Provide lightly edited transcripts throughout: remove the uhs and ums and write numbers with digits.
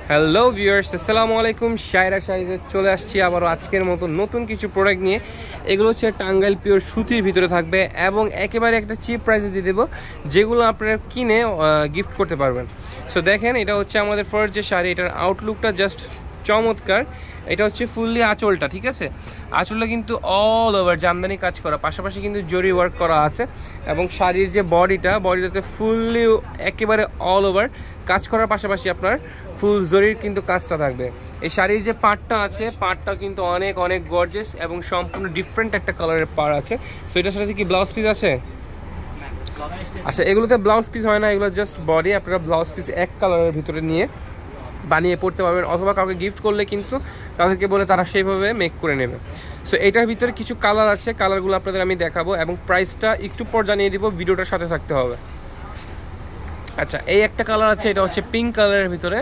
Hello viewers, আসসালামু আলাইকুম। শায়রা শাড়িতে চলে আসছি আবারও আজকের মতো নতুন কিছু প্রোডাক্ট নিয়ে। এগুলো হচ্ছে টাঙ্গাইল পিওর সুতির ভিতরে থাকবে এবং একেবারে একটা চিপ প্রাইসে দিয়ে দেবো, যেগুলো আপনারা কিনে গিফট করতে পারবেন। সো দেখেন, এটা হচ্ছে আমাদের ফার্স্ট যে শাড়ি, এটার আউটলুকটা জাস্ট চমৎকার। এটা হচ্ছে ফুললি আঁচলটা, ঠিক আছে। আঁচলটা কিন্তু অল ওভার জামদানি কাজ করা, পাশাপাশি কিন্তু জরি ওয়ার্ক করা আছে এবং শাড়ির যে বডিটাতে ফুললি একেবারে অল ওভার কাজ করার পাশাপাশি আপনার ফুল জরির কিন্তু কাজটা থাকবে। এই শাড়ির যে পাড়টা আছে, পাড়টা কিন্তু অনেক অনেক গর্জিয়াস এবং সম্পূর্ণ ডিফারেন্ট একটা কালারের পাড় আছে। সো এটার সাথে কি ব্লাউজ পিস আছে? আচ্ছা, এগুলোতে ব্লাউজ পিস হয় না, এগুলো জাস্ট বডি। আপনারা ব্লাউজ পিস এক কালারের ভিতরে নিয়ে বানিয়ে পড়তে পারবেন, অথবা কাউকে গিফট করলে কিন্তু তাদেরকে বলে তারা সেইভাবে মেক করে নেবে। সো এটার ভিতরে কিছু কালার আছে, কালারগুলো আপনাদের আমি দেখাবো এবং প্রাইসটা একটু পর জানিয়ে দিব, ভিডিওটার সাথে থাকতে হবে। আচ্ছা, এই একটা কালার আছে, এটা হচ্ছে পিঙ্ক কালারের ভিতরে।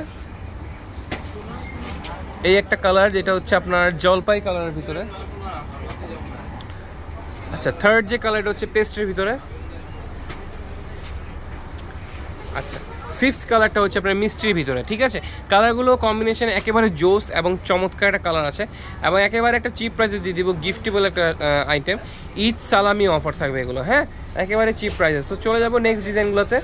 এই একটা কালার, যেটা হচ্ছে আপনার জলপাই কালারের ভিতরে। আচ্ছা, থার্ড যে কালারটা হচ্ছে পেস্টের ভিতরে। আচ্ছা, ফিফথ কালারটা হচ্ছে আপনার মিষ্টির ভিতরে, ঠিক আছে। কালারগুলো কম্বিনেশন একেবারে জোস এবং চমৎকার একটা কালার আছে এবং একেবারে একটা চিপ প্রাইসে দিয়ে দিব, গিফটেবল একটা আইটেম। ঈদ সালামি অফার থাকবে এগুলো, হ্যাঁ, একেবারে চিপ প্রাইসে। তো চলে যাবো নেক্সট ডিজাইনগুলোতে।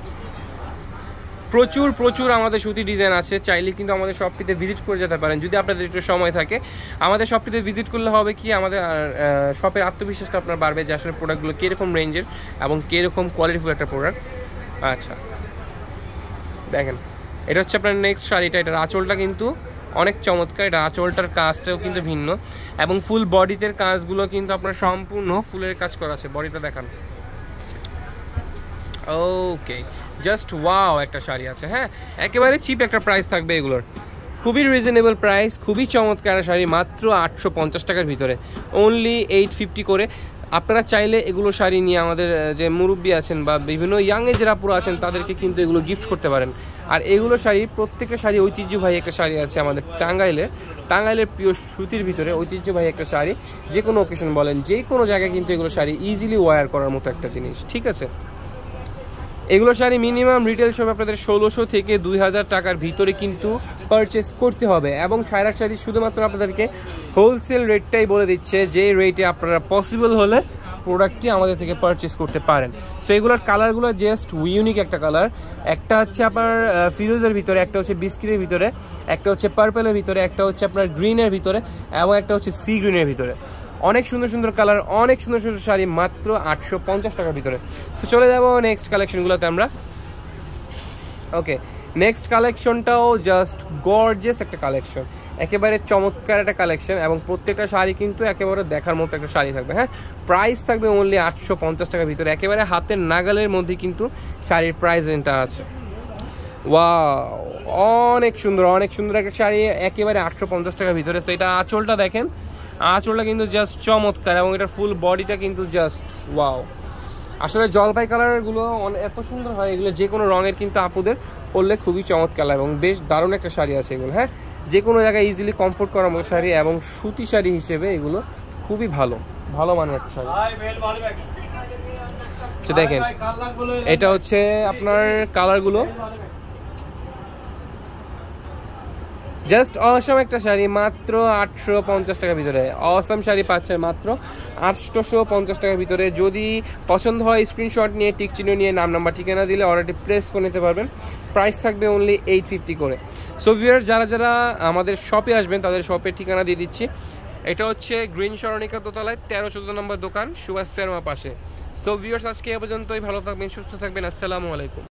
প্রচুর আমাদের সুতি ডিজাইন আছে, চাইলে কিন্তু আমাদের শপটিতে ভিজিট করে যেতে পারেন যদি আপনাদের একটু সময় থাকে। আমাদের শপটিতে ভিজিট করলে হবে কি, আমাদের শপের আত্মবিশ্বাসটা আপনার বাড়বে যে আসলে প্রোডাক্টগুলো কীরকম রেঞ্জের এবং কীরকম কোয়ালিটিফুল একটা প্রোডাক্ট। আচ্ছা দেখেন, এটা হচ্ছে আপনার নেক্সট শাড়িটা। এটার আঁচলটা কিন্তু অনেক চমৎকার, এটা আঁচলটার কাজটাও কিন্তু ভিন্ন এবং ফুল বডিতে কাজগুলো কিন্তু আপনার সম্পূর্ণ ফুলের কাজ করা আছে। বডিটা দেখান, ওকে, জাস্ট ওয়াও একটা শাড়ি আছে, হ্যাঁ, একেবারে চিপ একটা প্রাইস থাকবে এগুলোর, খুবই রিজনেবল প্রাইস, খুবই চমৎকার শাড়ি, মাত্র 850 টাকার ভিতরে, অনলি 850 করে। আপনারা চাইলে এগুলো শাড়ি নিয়ে আমাদের যে মুরব্বী আছেন বা বিভিন্ন ইয়াং এজের আপুরা আছেন তাদেরকে কিন্তু এগুলো গিফট করতে পারেন। আর এগুলো শাড়ি, প্রত্যেকটা শাড়ি ঐতিহ্যবাহী একটা শাড়ি আছে আমাদের টাঙ্গাইলের প্রিয় সুতির ভিতরে ঐতিহ্যবাহী একটা শাড়ি। যে কোনো অকেশন বলেন, যে কোনো জায়গায় কিন্তু এগুলো শাড়ি ইজিলি ওয়্যার করার মতো একটা জিনিস, ঠিক আছে। এগুলো শাড়ি মিনিমাম রিটেল শপে আপনাদের 1600 থেকে 2000 টাকার ভিতরে কিন্তু পারচেস করতে হবে এবং শায়রা শাড়ি শুধুমাত্র আপনাদেরকে হোলসেল রেটটাই বলে দিচ্ছে, যে রেটে আপনারা পসিবল হলে প্রোডাক্টটি আমাদের থেকে পারচেস করতে পারেন। সো এগুলোর কালারগুলো জাস্ট ইউনিক একটা কালার। একটা হচ্ছে আপনার ফিরোজের ভিতরে, একটা হচ্ছে বিস্কিটের ভিতরে, একটা হচ্ছে পার্পেলের ভিতরে, একটা হচ্ছে আপনার গ্রিনের ভিতরে এবং একটা হচ্ছে সি গ্রিনের ভিতরে। অনেক সুন্দর কালার, অনেক সুন্দর শাড়ি, মাত্র 850 টাকার ভিতরে। তো চলে যাবো নেক্সট কালেকশনগুলোতে আমরা। ওকে, নেক্সট কালেকশনটাও জাস্ট গর্জিয়াস একটা কালেকশন, একেবারে চমৎকার একটা কালেকশন এবং প্রত্যেকটা শাড়ি কিন্তু একেবারে দেখার মতো একটা শাড়ি থাকবে, হ্যাঁ। প্রাইস থাকবে অনলি 850 টাকার ভিতরে, একেবারে হাতের নাগালের মধ্যে কিন্তু শাড়ির প্রাইস এটা আছে। ওয়াও, অনেক সুন্দর একটা শাড়ি, একেবারে 850 টাকার ভিতরে। সো এটা আঁচলটা দেখেন, আঁচলটা কিন্তু জাস্ট চমৎকার এবং এটার ফুল বডিটা কিন্তু জাস্ট ওয়াও। আসলে জলপাই কালারগুলো এত সুন্দর হয়, এগুলো যে কোনো রঙের কিন্তু আপুদের পরলে খুবই চমৎকার এবং বেশ দারুণ একটা শাড়ি আছে এগুলো, হ্যাঁ, যে কোনো জায়গায় ইজিলি কমফোর্ট করার মতো শাড়ি এবং সুতি শাড়ি হিসেবে এগুলো খুবই ভালো মানের একটা শাড়ি। আচ্ছা দেখেন, এটা হচ্ছে আপনার কালারগুলো জাস্ট অসম একটা শাড়ি, মাত্র 850 টাকার ভিতরে। অসম শাড়ি পাচ্ছেন মাত্র 850 টাকার ভিতরে। যদি পছন্দ হয় স্ক্রিনশট নিয়ে, টিক চিহ্ন নিয়ে, নাম নাম্বার ঠিকানা দিলে অলরেডি প্লেস করে নিতে পারবেন। প্রাইস থাকবে অনলি 850 করে। সো ভিউয়ার্স, যারা আমাদের শপে আসবেন তাদের শপের ঠিকানা দিয়ে দিচ্ছি। এটা হচ্ছে গ্রিন সরণিকা দোতলায় 13-14 নম্বর দোকান, সুভাষ তেরোয়া পাশে। সো ভিউয়ার্স, আজকে এ পর্যন্তই। ভালো থাকবেন, সুস্থ থাকবেন, আসসালামু আলাইকুম।